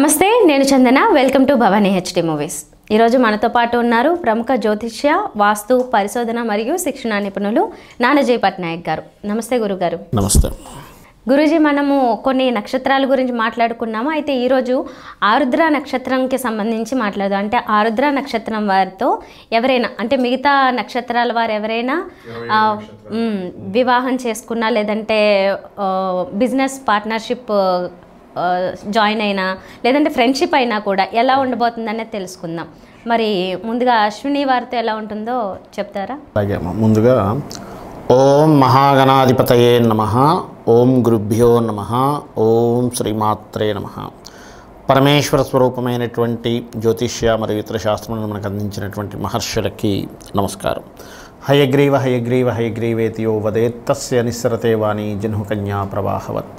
నమస్తే, నేను Chandana. Welcome to Bhavani HD movies. ఈరోజు మనతో పాటు ఉన్నారు ప్రముఖ జ్యోతిష్య, వాస్తు పరిశోధన మరియు శిక్షణ నిపుణులు నానాజీ పట్నాయక్ గారు. నమస్తే గురుగారు. నమస్తే గురూజీ. మనము కొన్ని నక్షత్రాల గురించి మాట్లాడుకున్నాము. అయితే ఈరోజు ఆరుద్ర నక్షత్రంకి సంబంధించి మాట్లాడదాం. అంటే ఆరుద్ర నక్షత్రం వారితో ఎవరైనా, అంటే మిగతా నక్షత్రాల వారు ఎవరైనా వివాహం చేసుకున్నా, లేదంటే బిజినెస్ పార్ట్నర్షిప్ జాయిన్ అయినా, లేదంటే ఫ్రెండ్షిప్ అయినా కూడా ఎలా ఉండబోతుందనేది తెలుసుకుందాం. మరి ముందుగా అశ్విని వారితో ఎలా ఉంటుందో చెప్తారా? అలాగే ముందుగా ఓం మహాగణాధిపతయే నమః, ఓం గురుభ్యో నమః, ఓం శ్రీమాత్రే నమః. పరమేశ్వర స్వరూపమైనటువంటి జ్యోతిష్య మరియు ఇతర శాస్త్రములను మనకు అందించినటువంటి మహర్షులకి నమస్కారం. హయగ్రీవ హయగ్రీవ హయగ్రీవేతియో వదేత్తస్య నిస్సరతే వాణి జన్హుకన్యా ప్రవాహవత్.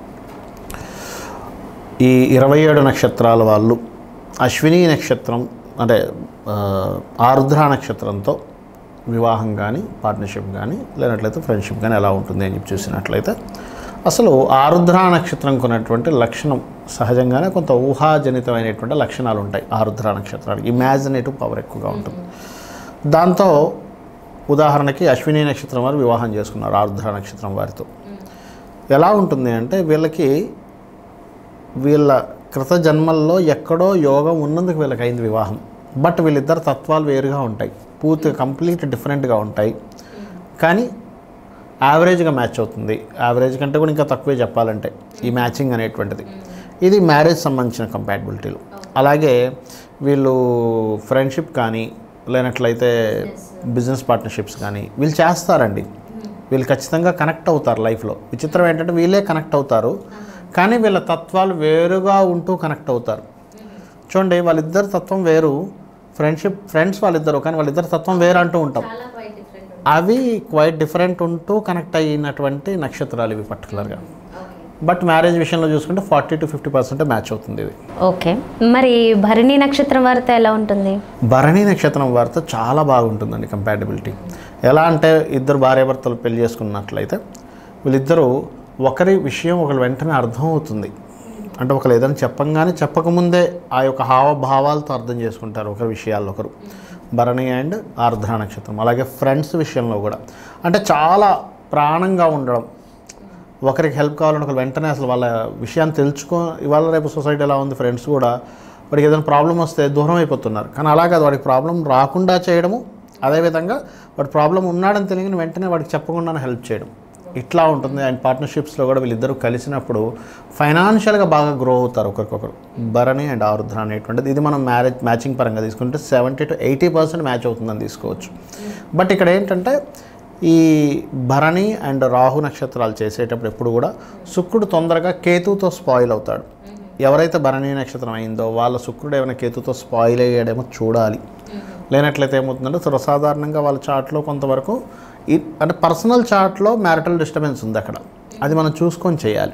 ఈ 27 నక్షత్రాల వాళ్ళు అశ్విని నక్షత్రం అంటే ఆరుద్ర నక్షత్రంతో వివాహం కానీ, పార్ట్నర్షిప్ కానీ, లేనట్లయితే ఫ్రెండ్షిప్ కానీ ఎలా ఉంటుంది అని చెప్పి చూసినట్లయితే, అసలు ఆరుద్ర నక్షత్రంకు ఉన్నటువంటి లక్షణం సహజంగానే కొంత ఊహాజనితమైనటువంటి లక్షణాలు ఉంటాయి. ఆరుద్ర నక్షత్రానికి ఇమాజినేటివ్ పవర్ ఎక్కువగా ఉంటుంది. దాంతో ఉదాహరణకి అశ్విని నక్షత్రం వారు వివాహం చేసుకున్నారు ఆరుద్ర నక్షత్రం వారితో. ఎలా ఉంటుంది అంటే, వీళ్ళ కృత జన్మల్లో ఎక్కడో యోగం ఉన్నందుకు వీళ్ళకి అయింది వివాహం. బట్ వీళ్ళిద్దరు తత్వాలు వేరుగా ఉంటాయి, పూర్తిగా కంప్లీట్ డిఫరెంట్గా ఉంటాయి. కానీ యావరేజ్గా మ్యాచ్ అవుతుంది. యావరేజ్ కంటే కూడా ఇంకా తక్కువే చెప్పాలంటే ఈ మ్యాచింగ్ అనేటువంటిది. ఇది మ్యారేజ్ సంబంధించిన కంపాటబిలిటీలు. అలాగే వీళ్ళు ఫ్రెండ్షిప్ కానీ, లేనట్లయితే బిజినెస్ పార్ట్నర్షిప్స్ కానీ వీళ్ళు చేస్తారండి. వీళ్ళు ఖచ్చితంగా కనెక్ట్ అవుతారు లైఫ్లో. విచిత్రం ఏంటంటే వీళ్ళే కనెక్ట్ అవుతారు, కానీ వీళ్ళ తత్వాలు వేరుగా ఉంటూ కనెక్ట్ అవుతారు. చూడండి, వాళ్ళిద్దరు తత్వం వేరు. ఫ్రెండ్స్ వాళ్ళిద్దరు, కానీ వాళ్ళిద్దరు తత్వం వేరు అంటూ ఉంటాం. అవి క్వైట్ డిఫరెంట్ ఉంటూ కనెక్ట్ అయినటువంటి నక్షత్రాలు ఇవి పర్టికులర్గా. బట్ మ్యారేజ్ విషయంలో చూసుకుంటే 40 to 50% మ్యాచ్ అవుతుంది ఇది. ఓకే, మరి భరణి నక్షత్రం వారితో ఎలా ఉంటుంది? భరణి నక్షత్రం వారితో చాలా బాగుంటుందండి కంపాటబిలిటీ. ఎలా అంటే, ఇద్దరు భార్యాభర్తలు పెళ్లి చేసుకున్నట్లయితే వీళ్ళిద్దరూ ఒకరి విషయం ఒకరు వెంటనే అర్థమవుతుంది. అంటే ఒకరు ఏదైనా చెప్పంగానే చెప్పకముందే ఆ యొక్క హావభావాలతో అర్థం చేసుకుంటారు ఒకరి విషయాల్లో ఒకరు. భరణి అండ్ ఆరుద్ర నక్షత్రం. అలాగే ఫ్రెండ్స్ విషయంలో కూడా అంటే చాలా ప్రాణంగా ఉండడం. ఒకరికి హెల్ప్ కావాలని ఒకరు వెంటనే అసలు వాళ్ళ విషయాన్ని ఇవాళ రేపు సొసైటీ ఎలా ఉంది, ఫ్రెండ్స్ కూడా వాడికి ఏదైనా ప్రాబ్లం వస్తే దూరం అయిపోతున్నారు. కానీ అలా కాదు, వాడికి ప్రాబ్లం రాకుండా చేయడము, అదేవిధంగా వాడి ప్రాబ్లం ఉన్నాడని తెలియని వెంటనే వాడికి చెప్పకుండానే హెల్ప్ చేయడం, ఇట్లా ఉంటుంది. అండ్ పార్ట్నర్షిప్స్లో కూడా వీళ్ళిద్దరూ కలిసినప్పుడు ఫైనాన్షియల్గా బాగా గ్రో అవుతారు ఒకరికొకరు. భరణి అండ్ ఆరుద్ర అనేటువంటిది ఇది మనం మ్యాచింగ్ పరంగా తీసుకుంటే 70 to 80% మ్యాచ్ అవుతుందని తీసుకోవచ్చు. బట్ ఇక్కడ ఏంటంటే, ఈ భరణి అండ్ రాహు నక్షత్రాలు చేసేటప్పుడు ఎప్పుడు కూడా శుక్రుడు తొందరగా కేతుతో స్పాయిల్ అవుతాడు. ఎవరైతే భరణి నక్షత్రం అయిందో వాళ్ళ శుక్రుడు ఏమైనా కేతుతో స్పాయిల్ అయ్యాడేమో చూడాలి. లేనట్లయితే ఏమవుతుందంటే, సర్వసాధారణంగా వాళ్ళ చార్ట్లో కొంతవరకు అంటే పర్సనల్ చార్ట్లో మ్యారిటల్ డిస్టర్బెన్స్ ఉంది అక్కడ, అది మనం చూసుకొని చేయాలి.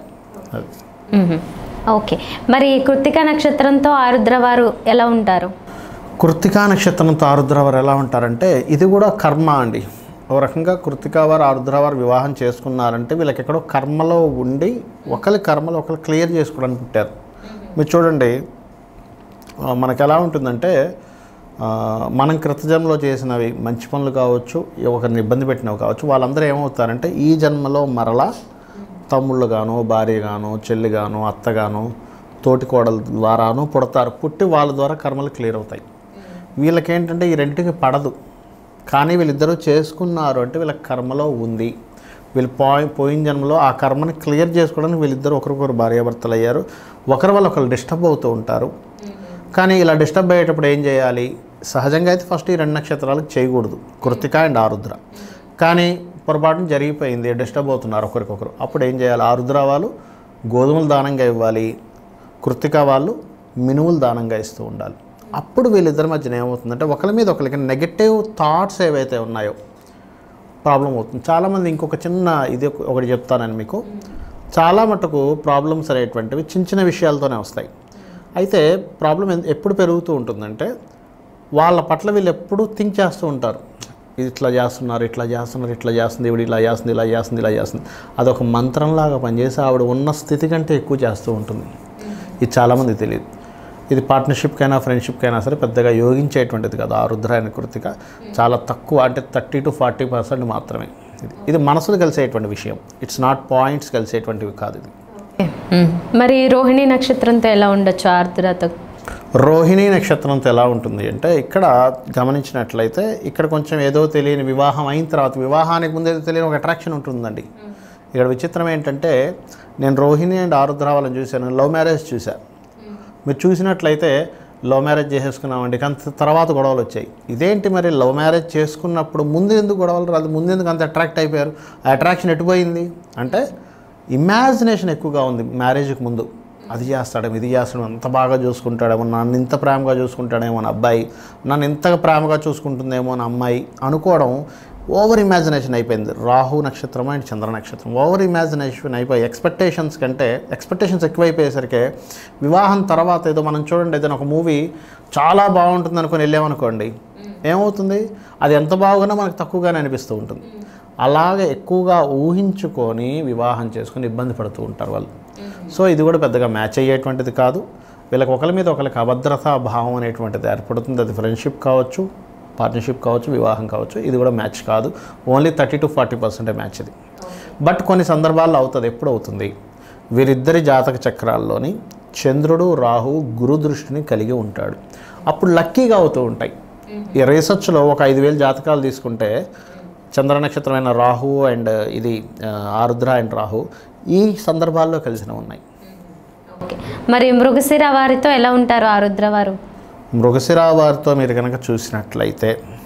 ఓకే, మరి కృత్తికా నక్షత్రంతో ఆరుద్ర వారు ఎలా ఉంటారు? కృత్తికా నక్షత్రంతో ఆరుద్ర వారు ఎలా ఉంటారంటే, ఇది కూడా కర్మ అండి. ఒక రకంగా కృత్తికా వారు ఆరుద్ర వారు వివాహం చేసుకున్నారంటే వీళ్ళకి ఎక్కడో కర్మలో ఉండి ఒకరి కర్మలో ఒకరు క్లియర్ చేసుకోవడానికి పుట్టారు. మీరు చూడండి, మనకు ఎలా ఉంటుందంటే, మనం కృతజన్మలో చేసినవి మంచి పనులు కావచ్చు, ఒకరిని ఇబ్బంది పెట్టినవి కావచ్చు, వాళ్ళందరూ ఏమవుతారంటే ఈ జన్మలో మరలా తమ్ముళ్ళు గాను, భార్య గాను, చెల్లి గాను, అత్తగాను, తోటి కోడల ద్వారాను పుడతారు. పుట్టి వాళ్ళ ద్వారా కర్మలు క్లియర్ అవుతాయి. వీళ్ళకేంటంటే ఈ రెంటికి పడదు, కానీ వీళ్ళిద్దరూ చేసుకున్నారు అంటే వీళ్ళ కర్మలో ఉంది. వీళ్ళు పోయిన జన్మలో ఆ కర్మని క్లియర్ చేసుకోవడానికి వీళ్ళిద్దరూ ఒకరికొకరు భార్యాభర్తలు అయ్యారు. ఒకరి వల్ల ఒకరు డిస్టర్బ్ అవుతూ ఉంటారు. కానీ ఇలా డిస్టర్బ్ అయ్యేటప్పుడు ఏం చేయాలి? సహజంగా అయితే ఫస్ట్ ఈ 2 నక్షత్రాలకు చేయకూడదు, కృత్తిక అండ్ ఆరుద్ర. కానీ పొరపాటున జరిగిపోయింది, డిస్టర్బ్ అవుతున్నారు ఒకరికొకరు. అప్పుడు ఏం చేయాలి? ఆరుద్ర వాళ్ళు గోధుమలు దానంగా ఇవ్వాలి, కృత్తిక వాళ్ళు మినుములు దానంగా ఇస్తూ ఉండాలి. అప్పుడు వీళ్ళిద్దరి మధ్యన ఏమవుతుందంటే, ఒకరి మీద ఒకరికి నెగటివ్ థాట్స్ ఏవైతే ఉన్నాయో ప్రాబ్లం అవుతుంది. చాలామంది ఇంకొక చిన్న ఇది ఒకటి చెప్తానని మీకు, చాలా మటుకు ప్రాబ్లమ్స్ అనేటువంటివి చిన్న చిన్న విషయాలతోనే వస్తాయి. అయితే ప్రాబ్లం ఎప్పుడు పెరుగుతూ ఉంటుందంటే, వాళ్ళ పట్ల వీళ్ళు ఎప్పుడూ థింక్ చేస్తూ ఉంటారు. ఇట్లా చేస్తున్నారు, ఇట్లా చేస్తున్నారు, ఇట్లా చేస్తుంది, ఇవి ఇలా చేస్తుంది, ఇలా చేస్తుంది, ఇలా చేస్తుంది. అదొక మంత్రంలాగా పనిచేసి ఆవిడ ఉన్న స్థితి కంటే ఎక్కువ చేస్తూ ఉంటుంది. ఇది చాలామంది తెలియదు. ఇది పార్ట్నర్షిప్కైనా ఫ్రెండ్షిప్కైనా సరే పెద్దగా యోగించేటువంటిది కాదు. ఆరుద్ర అనే కృతిక చాలా తక్కువ, అంటే 30 to 40% మాత్రమే. ఇది మనసులు కలిసేటువంటి విషయం. ఇట్స్ నాట్ పాయింట్స్ కలిసేటువంటివి కాదు ఇది. మరి రోహిణి నక్షత్రంతో ఎలా ఉండొచ్చు ఆరుద్రతో? రోహిణి నక్షత్రంతో ఎలా ఉంటుంది అంటే ఇక్కడ గమనించినట్లయితే ఇక్కడ కొంచెం ఏదో తెలియని వివాహం అయిన తర్వాత, వివాహానికి ముందు ఏదో తెలియని ఒక అట్రాక్షన్ ఉంటుందండి. ఇక్కడ విచిత్రం ఏంటంటే నేను రోహిణి అండ్ ఆరుద్ర వాళ్ళని చూశాను, లవ్ మ్యారేజ్ చూశాను. మీరు చూసినట్లయితే లవ్ మ్యారేజ్ చేసేసుకున్నామండి, కానీ తర్వాత గొడవలు వచ్చాయి. ఇదేంటి మరి లవ్ మ్యారేజ్ చేసుకున్నప్పుడు ముందు ఎందుకు గొడవలు రాదు, ముందు ఎందుకు అంత అట్రాక్ట్ అయిపోయారు? ఆ అట్రాక్షన్ ఎటుపోయింది అంటే ఇమాజినేషన్ ఎక్కువగా ఉంది మ్యారేజ్కి ముందు. అది చేస్తాడేమో, ఇది చేస్తాడేమో, అంత బాగా చూసుకుంటాడేమో, నన్ను ఇంత ప్రేమగా చూసుకుంటాడేమో అని అబ్బాయి, నన్ను ఇంతగా ప్రేమగా చూసుకుంటుందేమో అని అమ్మాయి అనుకోవడం ఓవర్ ఇమాజినేషన్ అయిపోయింది. రాహు నక్షత్రం అండ్ చంద్ర నక్షత్రం ఓవర్ ఇమాజినేషన్ అయిపోయి ఎక్స్పెక్టేషన్స్ ఎక్కువైపోయేసరికి వివాహం తర్వాత ఏదో మనం చూడండి, ఏదైనా ఒక మూవీ చాలా బాగుంటుంది అనుకుని వెళ్ళామనుకోండి, ఏమవుతుంది అది ఎంత బాగున్నా మనకు తక్కువగానే అనిపిస్తూ ఉంటుంది. అలాగే ఎక్కువగా ఊహించుకొని వివాహం చేసుకొని ఇబ్బంది పడుతూ ఉంటారు వాళ్ళు. సో ఇది కూడా పెద్దగా మ్యాచ్ అయ్యేటువంటిది కాదు. వీళ్ళకి ఒకరి మీద ఒకరికి అభద్రతా భావం అనేటువంటిది ఏర్పడుతుంది. అది ఫ్రెండ్షిప్ కావచ్చు, పార్ట్నర్షిప్ కావచ్చు, వివాహం కావచ్చు. ఇది కూడా మ్యాచ్ కాదు. ఓన్లీ 30 to 40% మ్యాచ్ ఇది. బట్ కొన్ని సందర్భాల్లో అవుతుంది. ఎప్పుడు అవుతుంది? వీరిద్దరి జాతక చక్రాల్లోని చంద్రుడు రాహు గురు దృష్టిని కలిగి ఉంటాడు. అప్పుడు లక్కీగా అవుతూ ఉంటాయి. ఈ రీసెర్చ్లో ఒక 5,000 జాతకాలు తీసుకుంటే చంద్ర నక్షత్రమైన రాహు అండ్ ఇది ఆరుద్ర అండ్ రాహు ఈ సందర్భాల్లో కలిసినవి ఉన్నాయి. మరి మృగశిర వారితో ఎలా ఉంటారు ఆరుద్ర వారు? మృగశిర వారితో మీరు కనుక చూసినట్లయితే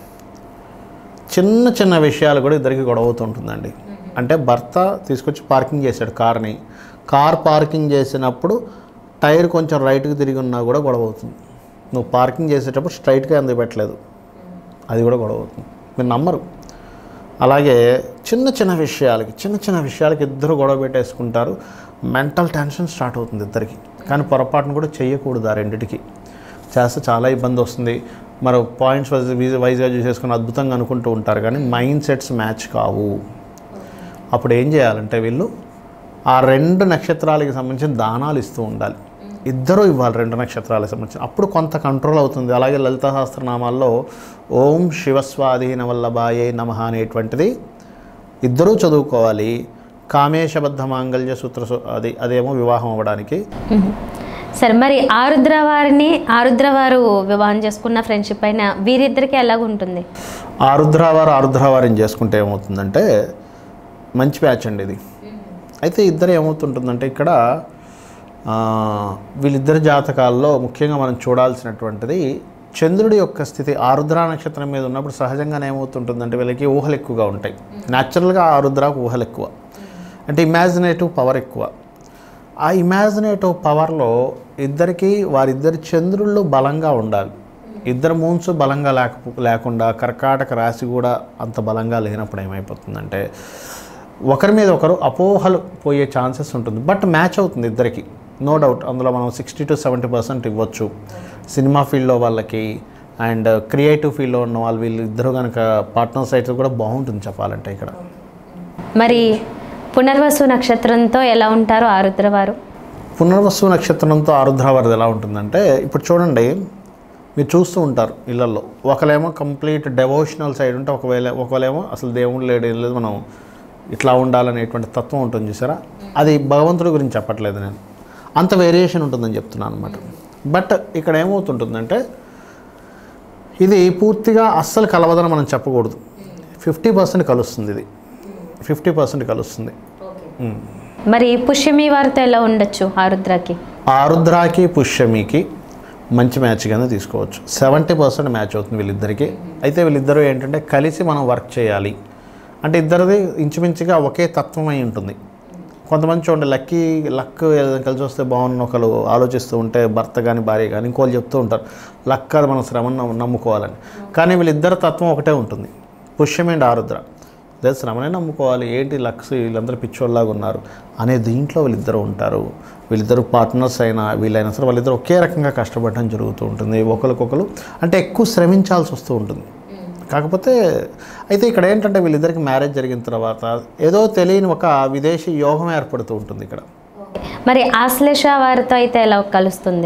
చిన్న చిన్న విషయాలు కూడా ఇద్దరికి గొడవ అవుతుంటుందండి. అంటే భర్త తీసుకొచ్చి పార్కింగ్ చేశాడు కార్ పార్కింగ్ చేసినప్పుడు టైర్ కొంచెం రైట్కి తిరిగి ఉన్నా కూడా గొడవ అవుతుంది. నువ్వు పార్కింగ్ చేసేటప్పుడు స్ట్రైట్గా ఎందుకు పెట్టలేదు, అది కూడా గొడవ అవుతుంది. మీరు నమ్మరు. అలాగే చిన్న చిన్న విషయాలకి ఇద్దరు గొడవ పెట్టేసుకుంటారు. మెంటల్ టెన్షన్ స్టార్ట్ అవుతుంది ఇద్దరికి. కానీ పొరపాటును కూడా చేయకూడదు. ఆ రెండిటికి చేస్తే చాలా ఇబ్బంది వస్తుంది. మరి పాయింట్స్ వైజ్గా చూసేసుకుని అద్భుతంగా అనుకుంటూ ఉంటారు, కానీ మైండ్ సెట్స్ మ్యాచ్ కావు. అప్పుడు ఏం చేయాలంటే వీళ్ళు ఆ 2 నక్షత్రాలకి సంబంధించిన దానాలు ఇస్తూ ఉండాలి. ఇద్దరూ ఇవ్వాలి 2 నక్షత్రాలకు సంబంధించి. అప్పుడు కొంత కంట్రోల్ అవుతుంది. అలాగే లలితా సహస్రనామాల్లో ఓం శివస్వాధీన వల్లభాయే నమః అనేటువంటిది ఇద్దరూ చదువుకోవాలి. కామేశబద్ధ మాంగళ్య సూత్ర అదేమో వివాహం అవ్వడానికి. సరే, మరి ఆరుద్ర వారు వివాహం చేసుకున్న ఫ్రెండ్షిప్ అయిన వీరిద్దరికి ఎలాగుంటుంది? ఆరుద్ర వారిని చేసుకుంటే ఏమవుతుందంటే మంచి మ్యాచ్ అండి ఇది. అయితే ఇద్దరు ఏమవుతుంటుందంటే ఇక్కడ వీళ్ళిద్దరి జాతకాల్లో ముఖ్యంగా మనం చూడాల్సినటువంటిది చంద్రుడి యొక్క స్థితి. ఆరుద్ర నక్షత్రం మీద ఉన్నప్పుడు సహజంగానే ఏమవుతుంటుందంటే వీళ్ళకి ఊహలు ఎక్కువగా ఉంటాయి. న్యాచురల్గా ఆరుద్రకు ఊహలు ఎక్కువ, అంటే ఇమాజినేటివ్ పవర్ ఎక్కువ. ఆ ఇమాజినేటివ్ పవర్లో వారిద్దరి చంద్రుళ్ళు బలంగా ఉండాలి. ఇద్దరు మూన్స్ బలంగా లేకుండా కర్కాటక రాశి కూడా అంత బలంగా లేనప్పుడు ఏమైపోతుందంటే ఒకరి మీద ఒకరు అపోహలు పోయే ఛాన్సెస్ ఉంటుంది. బట్ మ్యాచ్ అవుతుంది ఇద్దరికి, నో డౌట్. అందులో మనం 60 to 70% ఇవ్వచ్చు. సినిమా ఫీల్డ్లో వాళ్ళకి అండ్ క్రియేటివ్ ఫీల్డ్లో ఉన్న వీళ్ళిద్దరూ కనుక పార్ట్నర్స్ అయితే కూడా బాగుంటుంది చెప్పాలంటే ఇక్కడ. మరి పునర్వసు నక్షత్రంతో ఎలా ఉంటారు ఆరుద్ర వారు? పునర్వసు నక్షత్రంతో ఆరుద్ర వారిది ఎలా ఉంటుందంటే ఇప్పుడు చూడండి, మీరు చూస్తూ ఉంటారు ఇళ్లలో ఒకలేమో కంప్లీట్ డెవోషనల్ సైడ్ ఉంటే ఒకవేళేమో అసలు దేవుడు లేదు మనం ఇట్లా ఉండాలనేటువంటి తత్వం ఉంటుంది చూసారా. అది భగవంతుడి గురించి చెప్పట్లేదు నేను, అంత వేరియేషన్ ఉంటుందని చెప్తున్నాను అనమాట. బట్ ఇక్కడ ఏమవుతుంటుందంటే ఇది పూర్తిగా అస్సలు కలవదని మనం చెప్పకూడదు. 50% కలుస్తుంది, ఇది 50% కలుస్తుంది. మరి పుష్యమి వారితో ఎలా ఉండొచ్చు ఆరుద్రకి పుష్యమికి మంచి మ్యాచ్ కింద తీసుకోవచ్చు. 70% మ్యాచ్ అవుతుంది వీళ్ళిద్దరికి. అయితే వీళ్ళిద్దరూ ఏంటంటే కలిసి మనం వర్క్ చేయాలి అంటే ఇద్దరిది ఇంచుమించుగా ఒకే తత్వం అయి ఉంటుంది. కొంతమంది చూడండి లక్ ఏదైనా కలిసి వస్తే బాగున్న ఒకరు ఆలోచిస్తూ ఉంటే భర్త కానీ భార్య కానీ ఇంకోళ్ళు చెప్తూ ఉంటారు లక్ అది మనం శ్రమను నమ్ముకోవాలని. కానీ వీళ్ళిద్దరి తత్వం ఒకటే ఉంటుంది, పుష్యమి అండ్ ఆరుద్ర. లేదు శ్రమనే నమ్ముకోవాలి, ఏంటి లక్స్ వీళ్ళందరూ పిచ్చోళ్ళలాగా ఉన్నారు అనే దీంట్లో వీళ్ళిద్దరూ ఉంటారు. వీళ్ళిద్దరు పార్ట్నర్స్ వీళ్ళైనా సరే వాళ్ళిద్దరు ఒకే రకంగా కష్టపడడం జరుగుతూ ఉంటుంది. ఒకరికొకరు అంటే ఎక్కువ శ్రమించాల్సి వస్తూ ఉంటుంది. కాకపోతే అయితే ఇక్కడ ఏంటంటే వీళ్ళిద్దరికి మ్యారేజ్ జరిగిన తర్వాత ఏదో తెలియని ఒక విదేశీ యోగం ఏర్పడుతూ ఉంటుంది ఇక్కడ. మరి ఆశ్లేష వారితో అయితే ఎలా కలుస్తుంది?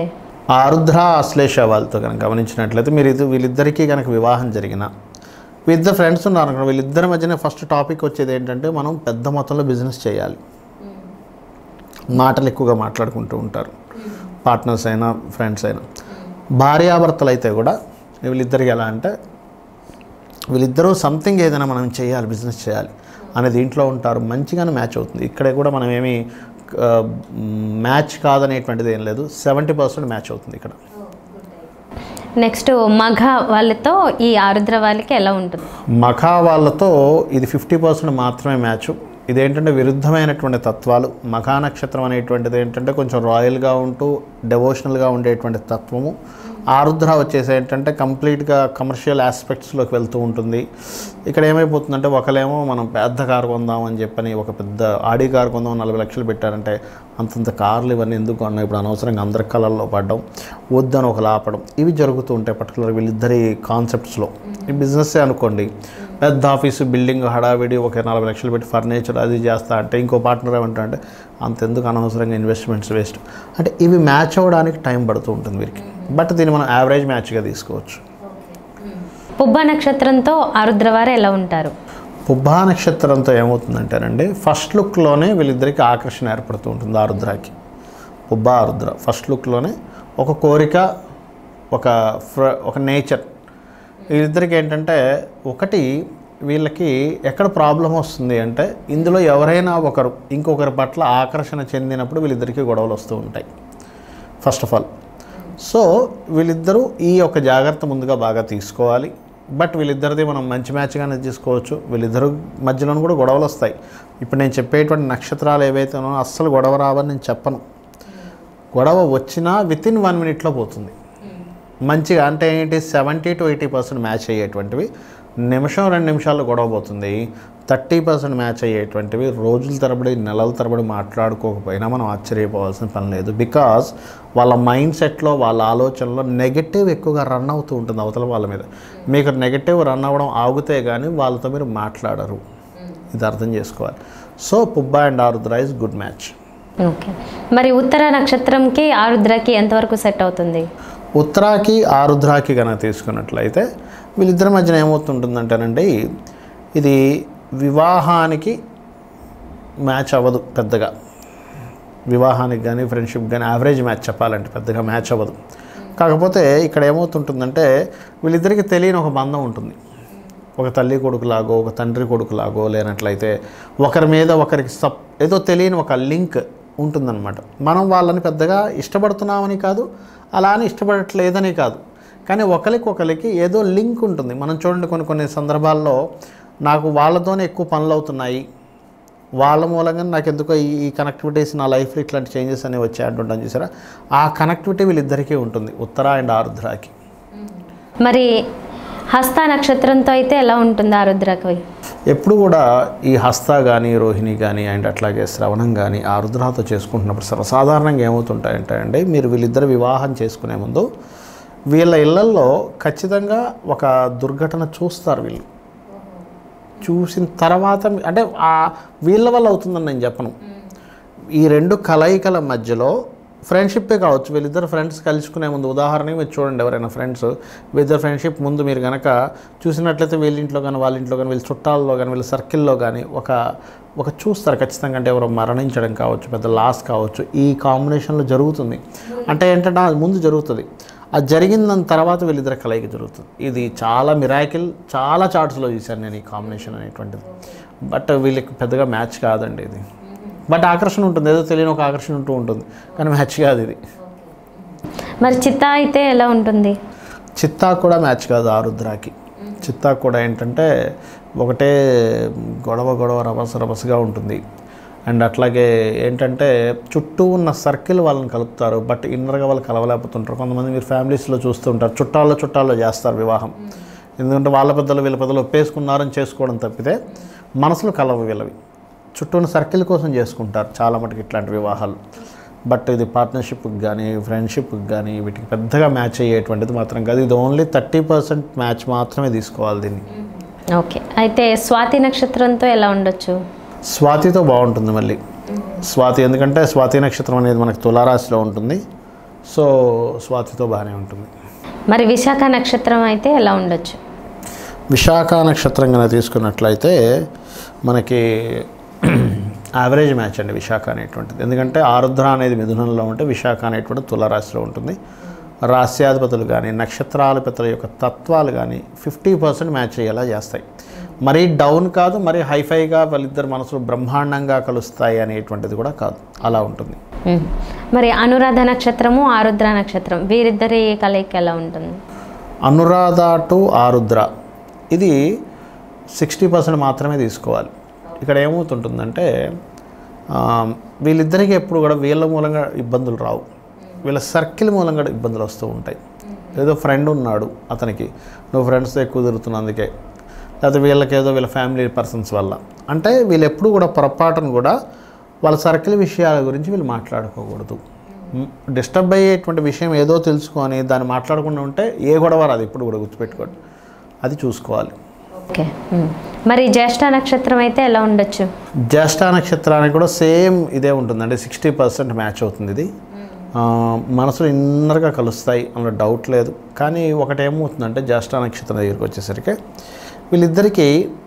ఆరుద్ర ఆశ్లేష వాళ్ళతో కనుక గమనించినట్లయితే వీళ్ళిద్దరికీ కనుక వివాహం జరిగిన వీళ్ళిద్దరు ఫ్రెండ్స్ ఉన్నారు అనుకోండి, వీళ్ళిద్దరి మధ్యన ఫస్ట్ టాపిక్ వచ్చేది ఏంటంటే మనం పెద్ద మొత్తంలో బిజినెస్ చేయాలి. మాటలు ఎక్కువగా మాట్లాడుకుంటూ ఉంటారు, పార్ట్నర్స్ అయినా ఫ్రెండ్స్ అయినా. భార్యాభర్తలు అయితే కూడా వీళ్ళిద్దరికి ఎలా అంటే వీళ్ళిద్దరూ సంథింగ్ ఏదైనా మనం చేయాలి, బిజినెస్ చేయాలి అనే దీంట్లో ఉంటారు. మంచిగానే మ్యాచ్ అవుతుంది. ఇక్కడ కూడా మనం ఏమి మ్యాచ్ కాదనేటువంటిది ఏం లేదు, 70% మ్యాచ్ అవుతుంది ఇక్కడ. నెక్స్ట్ మగ వాళ్ళతో ఈ ఆరుద్ర వాళ్ళకి ఎలా ఉంటుంది? మగ వాళ్ళతో ఇది 50% మాత్రమే మ్యాచ్. ఇదేంటంటే విరుద్ధమైనటువంటి తత్వాలు. మఖా నక్షత్రం అనేటువంటిది ఏంటంటే కొంచెం రాయల్గా ఉంటూ డెవోషనల్గా ఉండేటువంటి తత్వము. ఆరుద్ర వచ్చేసి ఏంటంటే కంప్లీట్గా కమర్షియల్ ఆస్పెక్ట్స్లోకి వెళ్తూ ఉంటుంది. ఇక్కడ ఏమైపోతుందంటే ఒకలేమో మనం పెద్ద కారు కొందాం అని చెప్పని ఒక పెద్ద ఆడి కారు కొందాం 40 లక్షలు పెట్టారంటే అంతంత కార్లు ఇవన్నీ ఎందుకు కొన్నాం, ఇప్పుడు అనవసరంగా అందరి కళల్లో పడ్డం, వద్దని ఒక లాపడం, ఇవి జరుగుతూ ఉంటాయి పర్టికులర్ వీళ్ళిద్దరి కాన్సెప్ట్స్లో. ఈ బిజినెస్సే అనుకోండి, పెద్ద ఆఫీసు బిల్డింగ్ హడావిడి ఒక 40 లక్షలు పెట్టి ఫర్నిచర్ అది చేస్తా అంటే ఇంకో పార్ట్నర్ ఏమంటా అంటే అంతెందుకు అనవసరంగా ఇన్వెస్ట్మెంట్స్ వేస్ట్ అంటే ఇవి మ్యాచ్ అవ్వడానికి టైం పడుతూ ఉంటుంది వీరికి. బట్ దీన్ని మనం యావరేజ్ మ్యాచ్గా తీసుకోవచ్చు. పుబ్బా నక్షత్రంతో ఆరుద్ర వారు ఎలా ఉంటారు? పుబ్బా నక్షత్రంతో ఏమవుతుందంటేనండి ఫస్ట్ లుక్లోనే వీళ్ళిద్దరికి ఆకర్షణ ఏర్పడుతూ ఉంటుంది. ఆరుద్రకి పుబ్బా ఆరుద్ర ఫస్ట్ లుక్లోనే ఒక కోరిక, ఒక నేచర్. వీళ్ళిద్దరికి ఏంటంటే ఒకటి వీళ్ళకి ఎక్కడ ప్రాబ్లం వస్తుంది అంటే ఇందులో ఎవరైనా ఒకరు ఇంకొకరి పట్ల ఆకర్షణ చెందినప్పుడు వీళ్ళిద్దరికీ గొడవలు వస్తూ ఉంటాయి ఫస్ట్ ఆఫ్ ఆల్. సో వీళ్ళిద్దరూ ఈ యొక్క జాగ్రత్త ముందుగా బాగా తీసుకోవాలి. బట్ వీళ్ళిద్దరిది మనం మంచి మ్యాచ్గానే తీసుకోవచ్చు. వీళ్ళిద్దరు మధ్యలోనూ కూడా గొడవలు వస్తాయి. ఇప్పుడు నేను చెప్పేటువంటి నక్షత్రాలు ఏవైతే ఉన్నాయో అస్సలు గొడవ రావని నేను చెప్పను. గొడవ వచ్చినా వితిన్ 1 మినిట్లో పోతుంది మంచిగా. అంటే ఏంటి 70 to 80% మ్యాచ్ అయ్యేటువంటివి నిమిషం 2 నిమిషాల్లో గొడవ పోతుంది. 30% మ్యాచ్ అయ్యేటువంటివి రోజుల తరబడి నెలల తరబడి మాట్లాడుకోకపోయినా మనం ఆశ్చర్యపోవాల్సిన పని లేదు. బికాజ్ వాళ్ళ మైండ్ సెట్లో వాళ్ళ ఆలోచనలో నెగటివ్ ఎక్కువగా రన్ అవుతూ ఉంటుంది అవతల వాళ్ళ మీద. మీకు నెగటివ్ రన్ అవ్వడం ఆగితే కానీ వాళ్ళతో మీరు మాట్లాడరు, ఇది అర్థం చేసుకోవాలి. So Pubba and Arudra is good match. Okay, మరి ఉత్తర నక్షత్రంకి ఆరుద్రకి ఎంతవరకు సెట్ అవుతుంది? ఉత్తరాకి ఆరుద్రాకి కనుక తీసుకున్నట్లయితే వీళ్ళిద్దరి మధ్యన ఏమవుతుంటుందంటేనండి ఇది వివాహానికి మ్యాచ్ అవ్వదు పెద్దగా. వివాహానికి కానీ ఫ్రెండ్షిప్ కానీ యావరేజ్ మ్యాచ్ చెప్పాలంటే పెద్దగా మ్యాచ్ అవ్వదు. కాకపోతే ఇక్కడ ఏమవుతుంటుందంటే వీళ్ళిద్దరికీ తెలియని ఒక బంధం ఉంటుంది. ఒక తల్లి కొడుకులాగో ఒక తండ్రి కొడుకులాగో లేనట్లయితే ఒకరి మీద ఒకరికి ఏదో తెలియని ఒక లింక్ ఉంటుందన్నమాట. మనం వాళ్ళని పెద్దగా ఇష్టపడుతున్నామని కాదు, అలా అని ఇష్టపడట్లేదని కాదు, కానీ ఒకరికి ఏదో లింక్ ఉంటుంది. మనం చూడండి కొన్ని సందర్భాల్లో నాకు వాళ్ళతోనే ఎక్కువ పనులు అవుతున్నాయి, వాళ్ళ మూలంగా నాకు ఎందుకో ఈ కనెక్టివిటీస్ నా లైఫ్లో ఇట్లాంటి చేంజెస్ అనేవి వచ్చాయి అంటుంటాను చూసారా. ఆ కనెక్టివిటీ వీళ్ళిద్దరికీ ఉంటుంది ఉత్తర అండ్ ఆరుద్రకి. మరి హస్త నక్షత్రంతో అయితే ఎలా ఉంటుంది ఆరుద్రకి? ఎప్పుడు కూడా ఈ హస్త కానీ రోహిణి కానీ అండ్ అట్లాగే శ్రవణం కానీ ఆరుద్రతో చేసుకుంటున్నప్పుడు సర్వసాధారణంగా ఏమవుతుంటాయంటే అండి మీరు వీళ్ళిద్దరు వివాహం చేసుకునే ముందు వీళ్ళ ఇళ్లల్లో ఖచ్చితంగా ఒక దుర్ఘటన చూస్తారు. వీళ్ళు చూసిన తర్వాత అంటే వీళ్ళ వల్ల అవుతుందని నేను చెప్పను. ఈ రెండు కలయికల మధ్యలో ఫ్రెండ్షిప్పే కావచ్చు. వీళ్ళిద్దరు ఫ్రెండ్స్ కలుసుకునే ముందు ఉదాహరణకి మీరు చూడండి, ఎవరైనా ఫ్రెండ్స్ వీళ్ళిద్దరు ఫ్రెండ్షిప్ ముందు మీరు కనుక చూసినట్లయితే వీళ్ళింట్లో కానీ వాళ్ళ ఇంట్లో కానీ వీళ్ళ చుట్టాల్లో కానీ వీళ్ళ సర్కిల్లో కానీ ఒక చూస్తారు ఖచ్చితంగా. అంటే ఎవరో మరణించడం కావచ్చు, పెద్ద లాస్ కావచ్చు, ఈ కాంబినేషన్లో జరుగుతుంది. అంటే ఏంటంటే అది ముందు జరుగుతుంది, అది జరిగిన తర్వాత వీళ్ళిద్దరు కలయిక జరుగుతుంది. ఇది చాలా మిరాకిల్, చాలా చార్ట్స్లో చూశాను నేను ఈ కాంబినేషన్ అనేటువంటిది. బట్ వీళ్ళకి పెద్దగా మ్యాచ్ కాదండి ఇది. బట్ ఆకర్షణ ఉంటుంది, ఏదో తెలియని ఒక ఆకర్షణ ఉంటూ ఉంటుంది, కానీ మ్యాచ్ కాదు ఇది. మరి చిత్తా అయితే ఎలా ఉంటుంది? చిత్తా కూడా మ్యాచ్ కాదు ఆరుద్రకి. చిత్తా కూడా ఏంటంటే ఒకటే గొడవ రభసగా ఉంటుంది. అండ్ అట్లాగే ఏంటంటే చుట్టూ ఉన్న సర్కిల్ వాళ్ళని కలుపుతారు, బట్ ఇన్నర్గా వాళ్ళు కలవలేకపోతుంటారు. కొంతమంది మీరు ఫ్యామిలీస్లో చూస్తూ ఉంటారు, చుట్టాల్లో చేస్తారు వివాహం. ఎందుకంటే వాళ్ళ పెద్దలు వీళ్ళ పెద్దలు ఒప్పేసుకున్నారని చేసుకోవడం తప్పితే మనసులు కలవ వీళ్ళవి. చుట్టూ ఉన్న సర్కిల్ కోసం చేసుకుంటారు చాలా మటుకు ఇట్లాంటి వివాహాలు. బట్ ఇది పార్ట్నర్షిప్కి కానీ ఫ్రెండ్షిప్కి కానీ వీటికి పెద్దగా మ్యాచ్ అయ్యేటువంటిది మాత్రం కాదు. ఇది ఓన్లీ 30% మ్యాచ్ మాత్రమే తీసుకోవాలి దీన్ని. ఓకే, అయితే స్వాతి నక్షత్రంతో ఎలా ఉండొచ్చు? స్వాతితో బాగుంటుంది మళ్ళీ. స్వాతి ఎందుకంటే స్వాతి నక్షత్రం అనేది మనకు తులారాశిలో ఉంటుంది. సో స్వాతితో బాగానే ఉంటుంది. మరి విశాఖ నక్షత్రం అయితే ఎలా ఉండొచ్చు? విశాఖ నక్షత్రం కనుక తీసుకున్నట్లయితే మనకి యావరేజ్ మ్యాచ్ అండి విశాఖ అనేటువంటిది. ఎందుకంటే ఆరుద్ర అనేది మిథునంలో ఉంటే విశాఖ అనేటువంటి తులారాశిలో ఉంటుంది. రాశ్యాధిపతులు కానీ నక్షత్రాధిపతుల యొక్క తత్వాలు కానీ 50% మ్యాచ్ అయ్యేలా చేస్తాయి. మరీ డౌన్ కాదు, మరీ హైఫైగా వాళ్ళిద్దరు మనసులు బ్రహ్మాండంగా కలుస్తాయి అనేటువంటిది కూడా కాదు, అలా ఉంటుంది. మరి అనురాధ నక్షత్రము ఆరుద్ర నక్షత్రం వీరిద్దరి కలయిక ఎలా ఉంటుంది? అనురాధ టు ఆరుద్ర ఇది 60% మాత్రమే తీసుకోవాలి. ఇక్కడ ఏమవుతుంటుందంటే వీళ్ళిద్దరికీ ఎప్పుడు కూడా వీళ్ళ మూలంగా ఇబ్బందులు రావు, వీళ్ళ సర్కిల్ మూలంగా ఇబ్బందులు వస్తూ ఉంటాయి. ఏదో ఫ్రెండ్ ఉన్నాడు అతనికి, నువ్వు ఫ్రెండ్స్తో ఎక్కువ తిరుగుతున్నందుకే, లేకపోతే వీళ్ళకేదో వీళ్ళ ఫ్యామిలీ పర్సన్స్ వల్ల, అంటే వీళ్ళు ఎప్పుడు కూడా పొరపాటును కూడా వాళ్ళ సర్కిల్ విషయాల గురించి వీళ్ళు మాట్లాడుకోకూడదు. డిస్టర్బ్ అయ్యేటువంటి విషయం ఏదో తెలుసుకొని దాన్ని మాట్లాడకుండా ఉంటే ఏ గొడవ రాదు, ఇప్పుడు కూడా గుర్తుపెట్టుకోండి, అది చూసుకోవాలి. ఓకే. మరి జ్యేష్ఠ నక్షత్రం అయితే ఎలా ఉండొచ్చు? జ్యేష్ఠ నక్షత్రానికి కూడా సేమ్ ఇదే ఉంటుందండి, 60% మ్యాచ్ అవుతుంది. ఇది మనసులు ఇన్నర్గా కలుస్తాయి, అందులో డౌట్ లేదు. కానీ ఒకటి ఏమవుతుందంటే జ్యేష్ఠ నక్షత్రం దగ్గరికి వచ్చేసరికి వీళ్ళిద్దరికీ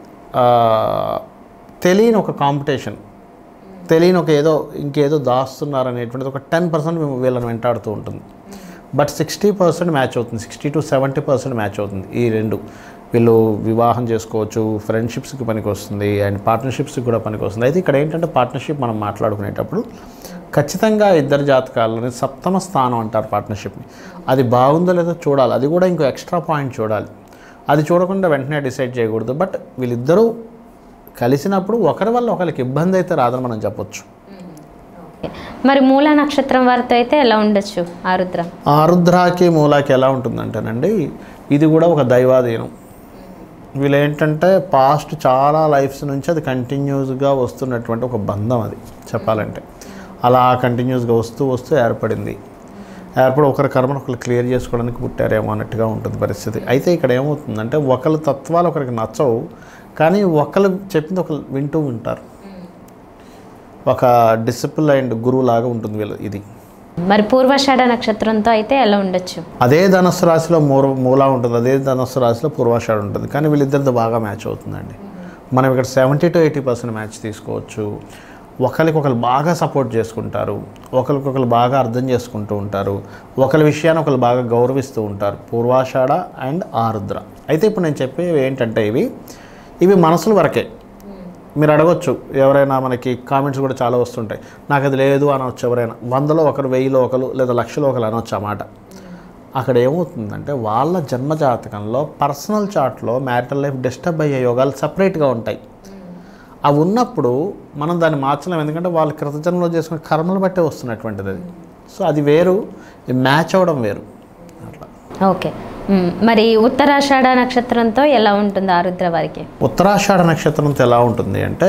తెలియని ఒక కాంపిటీషన్, తెలియని ఒక ఇంకేదో దాస్తున్నారు అనేటువంటిది ఒక 10% వీళ్ళని వెంటాడుతూ ఉంటుంది. బట్ 60% మ్యాచ్ అవుతుంది, 60 to 70% మ్యాచ్ అవుతుంది. ఈ రెండు వీళ్ళు వివాహం చేసుకోవచ్చు, ఫ్రెండ్షిప్స్కి పనికి వస్తుంది అండ్ పార్ట్నర్షిప్స్కి కూడా పనికి వస్తుంది. అయితే ఇక్కడ ఏంటంటే పార్ట్నర్షిప్ మనం మాట్లాడుకునేటప్పుడు ఖచ్చితంగా ఇద్దరు జాతకాలని సప్తమ స్థానం అంటారు పార్ట్నర్షిప్ని, అది బాగుందో లేదో చూడాలి. అది కూడా ఇంకో ఎక్స్ట్రా పాయింట్ చూడాలి, అది చూడకుండా వెంటనే డిసైడ్ చేయకూడదు. బట్ వీళ్ళిద్దరూ కలిసినప్పుడు ఒకరి వల్ల ఒకరికి ఇబ్బంది అయితే రాదని మనం చెప్పొచ్చు. మరి మూల నక్షత్రం వారితో అయితే ఎలా ఉండొచ్చు ఆరుద్ర? ఆరుద్రకి మూలకి ఎలా ఉంటుందంటేనండి, ఇది కూడా ఒక దైవాధీనం. వీళ్ళు ఏంటంటే పాస్ట్ చాలా లైఫ్స్ నుంచి అది కంటిన్యూస్గా వస్తున్నటువంటి ఒక బంధం, అది చెప్పాలంటే అలా కంటిన్యూస్గా వస్తూ ఏర్పడింది. ఏర్పడి ఒకరి కర్మను ఒకరు క్లియర్ చేసుకోవడానికి పుట్టారేమో అన్నట్టుగా ఉంటుంది పరిస్థితి. అయితే ఇక్కడ ఏమవుతుందంటే ఒకరి తత్వాలు ఒకరికి నచ్చవు, కానీ ఒకరు చెప్పింది ఒకరు వింటూ ఉంటారు. ఒక డిసిప్లైన్డ్ గురువు లాగా ఉంటుంది వీళ్ళు. ఇది మరి పూర్వాషాఢ నక్షత్రంతో అయితే ఎలా ఉండొచ్చు? అదే ధనస్సు రాశిలో మూల ఉంటుంది, అదే ధనస్సు రాశిలో పూర్వాషాఢ ఉంటుంది, కానీ వీళ్ళిద్దరితో బాగా మ్యాచ్ అవుతుందండి. మనం ఇక్కడ 70 to 80% మ్యాచ్ తీసుకోవచ్చు. ఒకరికొకరు బాగా సపోర్ట్ చేసుకుంటారు, ఒకరికొకరు బాగా అర్థం చేసుకుంటూ ఉంటారు, ఒకరి విషయాన్ని ఒకరు బాగా గౌరవిస్తూ ఉంటారు, పూర్వాషాఢ అండ్ ఆరుద్ర. అయితే ఇప్పుడు నేను చెప్పేవి ఏంటంటే ఇవి మనసుల వరకే. మీరు అడగొచ్చు, ఎవరైనా మనకి కామెంట్స్ కూడా చాలా వస్తుంటాయి, నాకు అది లేదు అనవచ్చు. ఎవరైనా 100లో ఒకరు, 1000లో ఒకరు, లేదా 1,00,000లో ఒకరు అనవచ్చు. ఆ మాట అక్కడ ఏమవుతుందంటే వాళ్ళ జన్మజాతకంలో పర్సనల్ చార్ట్లో మ్యారిటల్ లైఫ్ డిస్టర్బ్ అయ్యే యోగాలు సపరేట్గా ఉంటాయి. అవి ఉన్నప్పుడు మనం దాన్ని మార్చలేం, ఎందుకంటే వాళ్ళు కృతజన్మలో చేసుకునే కర్మలు బట్టే వస్తున్నటువంటిది అది. సో అది వేరు, మ్యాచ్ అవ్వడం వేరు అట్లా. ఓకే. మరి ఉత్తరాషాఢ నక్షత్రంతో ఎలా ఉంటుంది ఆరుద్ర వారికి? ఉత్తరాషాఢ నక్షత్రంతో ఎలా ఉంటుంది అంటే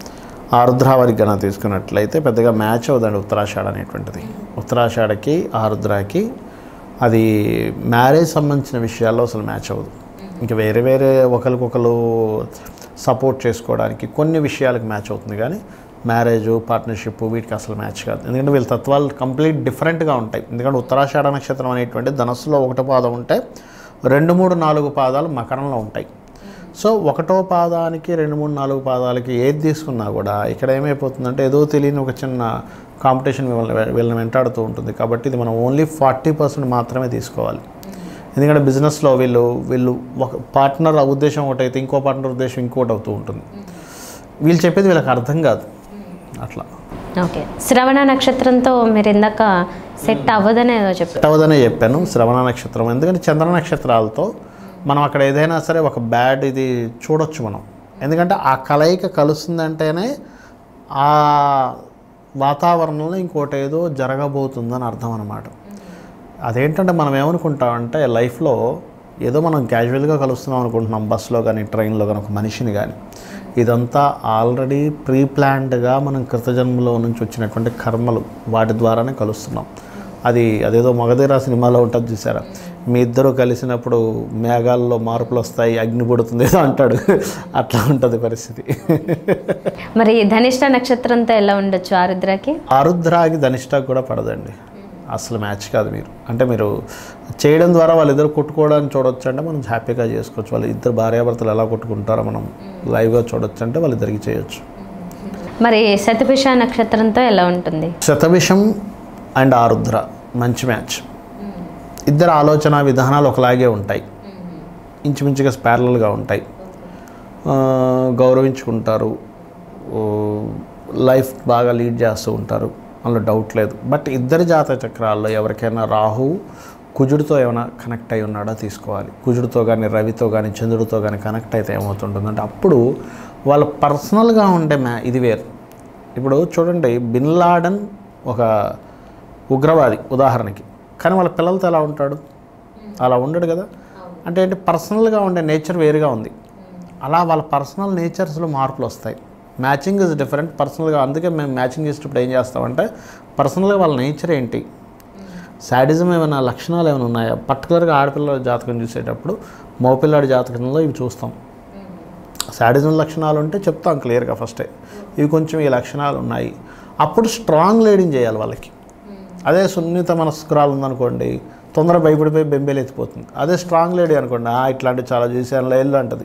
ఆరుద్ర వారికి కన్నా తీసుకున్నట్లయితే పెద్దగా మ్యాచ్ అవుదండి ఉత్తరాషాఢ అనేటువంటిది. ఉత్తరాషాఢకి ఆరుద్రకి అది మ్యారేజ్ సంబంధించిన విషయాల్లో అసలు మ్యాచ్ అవ్వదు. ఇంకా వేరే ఒకరికొకరు సపోర్ట్ చేసుకోవడానికి కొన్ని విషయాలకు మ్యాచ్ అవుతుంది, కానీ మ్యారేజ్, పార్ట్నర్షిప్ వీటికి అసలు మ్యాచ్ కాదు. ఎందుకంటే వీళ్ళ తత్వాలు కంప్లీట్ డిఫరెంట్గా ఉంటాయి. ఎందుకంటే ఉత్తరాషాఢ నక్షత్రం అనేటువంటి ధనస్సులో 1వ పాదం ఉంటే 2, 3, 4 పాదాలు మకరంలో ఉంటాయి. సో 1వ పాదానికి 2, 3, 4 పాదాలకి ఏది తీసుకున్నా కూడా ఇక్కడ ఏమైపోతుందంటే ఏదో తెలియని ఒక చిన్న కాంపిటీషన్ వీళ్ళని వెంటాడుతూ ఉంటుంది. కాబట్టి ఇది మనం ఓన్లీ 40% మాత్రమే తీసుకోవాలి. ఎందుకంటే బిజినెస్లో వీళ్ళు ఒక పార్ట్నర్ ఉద్దేశం ఒకటి అయితే ఇంకో పార్ట్నర్ ఉద్దేశం ఇంకోటి అవుతూ ఉంటుంది. వీళ్ళు చెప్పేది వీళ్ళకి అర్థం కాదు అట్లా. ఓకే. శ్రవణ నక్షత్రంతో మీరు ఇందాక సెట్ అవ్వదనే చెప్పాను. శ్రవణ నక్షత్రం ఎందుకంటే చంద్ర నక్షత్రాలతో మనం అక్కడ ఏదైనా సరే ఒక బ్యాడ్ ఇది చూడొచ్చు మనం. ఎందుకంటే ఆ కలయిక కలుస్తుందంటేనే ఆ వాతావరణంలో ఇంకోటి ఏదో జరగబోతుందని అర్థం అన్నమాట. అదేంటంటే మనం ఏమనుకుంటామంటే లైఫ్లో ఏదో మనం క్యాజువల్గా కలుస్తున్నాం అనుకుంటున్నాం, బస్సులో కానీ ట్రైన్లో కానీ ఒక మనిషిని కానీ. ఇదంతా ఆల్రెడీ ప్రీ ప్లాన్డ్గా మనం కృతజన్మలో నుంచి వచ్చినటువంటి కర్మలు, వాటి ద్వారానే కలుస్తున్నాం. అదేదో మగధీర సినిమాలో ఉంటుంది చూసారా, మీ ఇద్దరు కలిసినప్పుడు మేఘాల్లో మార్పులు వస్తాయి, అగ్ని పుడుతుంది ఏదో అంటాడు, అట్లా ఉంటుంది పరిస్థితి. మరి ధనిష్ట నక్షత్రంతో ఎలా ఉండొచ్చు ఆరుద్రకి? ఆరుద్రకి ధనిష్ట కూడా పడదండి. అసలు మ్యాచ్ కాదు. మీరు మీరు చేయడం ద్వారా వాళ్ళిద్దరు కొట్టుకోవడానికి చూడొచ్చు అంటే మనం హ్యాపీగా చేసుకోవచ్చు. వాళ్ళు ఇద్దరు భార్యాభర్తలు ఎలా కొట్టుకుంటారో మనం లైవ్గా చూడొచ్చు అంటే వాళ్ళిద్దరికి చేయొచ్చు. మరి శతభిష నక్షత్రంతో ఎలా ఉంటుంది? శతభిషం అండ్ ఆరుద్ర మంచి మ్యాచ్. ఇద్దరు ఆలోచన విధానాలు ఒకలాగే ఉంటాయి, ఇంచుమించుగా ప్యారలల్గా ఉంటాయి. గౌరవించుకుంటారు, లైఫ్ బాగా లీడ్ చేస్తూ ఉంటారు, అందులో డౌట్ లేదు. బట్ ఇద్దరి జాతక చక్రాల్లో ఎవరికైనా రాహు కుజుడితో ఏమైనా కనెక్ట్ అయి ఉన్నాడో తీసుకోవాలి. కుజుడితో కానీ రవితో కానీ చంద్రుడితో కానీ కనెక్ట్ అయితే ఏమవుతుంటుందంటే అప్పుడు వాళ్ళ పర్సనల్గా ఉండే ఇది వేరు. ఇప్పుడు చూడండి, బిన్ లాడెన్ ఒక ఉగ్రవాది ఉదాహరణకి, కానీ వాళ్ళ పిల్లలతో ఎలా ఉంటాడు? అలా ఉండడు కదా. అంటే ఏంటి, పర్సనల్గా ఉండే నేచర్ వేరుగా ఉంది. అలా వాళ్ళ పర్సనల్ నేచర్స్లో మార్పులు వస్తాయి. మ్యాచింగ్ ఇస్ డిఫరెంట్ పర్సనల్గా. అందుకే మేము మ్యాచింగ్ చేసేటప్పుడు ఏం చేస్తామంటే పర్సనల్గా వాళ్ళ నేచర్ ఏంటి, శాడిజం ఏమైనా లక్షణాలు ఏమైనా ఉన్నాయా, పర్టికులర్గా ఆడపిల్లల జాతకం చూసేటప్పుడు మగపిల్లాడి జాతకంలో ఇవి చూస్తాం. శాడిజం లక్షణాలు ఉంటే చెప్తాం క్లియర్గా ఫస్టే, ఇవి కొంచెం ఈ లక్షణాలు ఉన్నాయి. అప్పుడు స్ట్రాంగ్ లీడింగ్ చేయాలి వాళ్ళకి. అదే సున్నిత మనస్కురాలు ఉందనుకోండి, తొందర భయపడిపోయి బెంబేలు ఎత్తిపోతుంది. అదే స్ట్రాంగ్ లేడీ అనుకోండి, ఇట్లాంటివి చాలా చూసాను ఇల్లు అంటది.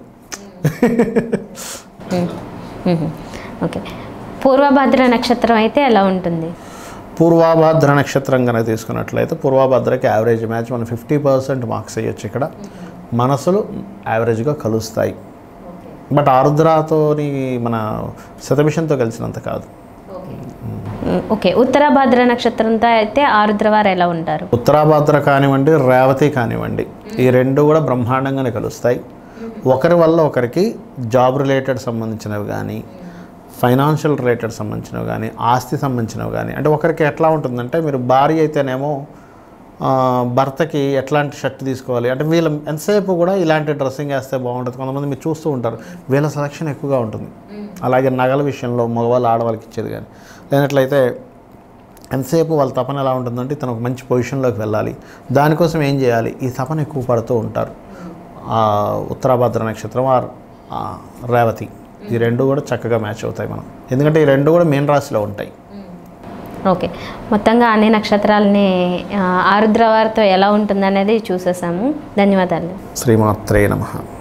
ఓకే, పూర్వభద్ర నక్షత్రం అయితే ఎలా ఉంటుంది? పూర్వభద్ర నక్షత్రం కనుక తీసుకున్నట్లయితే పూర్వభద్రకి యావరేజ్ మ్యాచ్ మనం 50% మార్క్స్ వేయచ్చు. ఇక్కడ మనసులు యావరేజ్గా కలుస్తాయి. బట్ ఆరుద్రతోని మన శతభిషంతో కలిసినంత కాదు. ఓకే, ఉత్తరాభద్ర నక్షత్రంతో అయితే ఆరుద్ర వారు ఎలా ఉంటారు? ఉత్తరాభద్ర కానివ్వండి, రేవతి కానివ్వండి, ఈ రెండు కూడా బ్రహ్మాండంగానే కలుస్తాయి. ఒకరి వల్ల ఒకరికి జాబ్ రిలేటెడ్ సంబంధించినవి కానీ, ఫైనాన్షియల్ రిలేటెడ్ సంబంధించినవి కానీ, ఆస్తి సంబంధించినవి కానీ. అంటే ఒకరికి ఎట్లా ఉంటుందంటే, మీరు భార్య అయితేనేమో భర్తకి ఎట్లాంటి షర్ట్ తీసుకోవాలి అంటే వీళ్ళ ఎంతసేపు కూడా ఇలాంటి డ్రెస్సింగ్ వేస్తే బాగుంటుంది. కొంతమంది మీరు చూస్తూ ఉంటారు, వీళ్ళ సెలక్షన్ ఎక్కువగా ఉంటుంది. అలాగే నగల విషయంలో మగవాళ్ళు ఆడవాళ్ళకి ఇచ్చేది కానీ, లేనట్లయితే ఎంతసేపు వాళ్ళ తపన ఎలా ఉంటుందంటే తను ఒక మంచి పొజిషన్లోకి వెళ్ళాలి, దానికోసం ఏం చేయాలి, ఈ తపన ఎక్కువ పడుతూ ఉంటారు. ఉత్తరాభద్ర నక్షత్రం రేవతి, ఈ రెండు కూడా చక్కగా మ్యాచ్ అవుతాయి మనం, ఎందుకంటే ఈ రెండు కూడా మీన రాశిలో ఉంటాయి. ఓకే, మొత్తంగా అన్ని నక్షత్రాలని ఆరుద్ర వారితో ఎలా ఉంటుందనేది చూసేసాము. ధన్యవాదాలు. శ్రీమాత్రే నమః.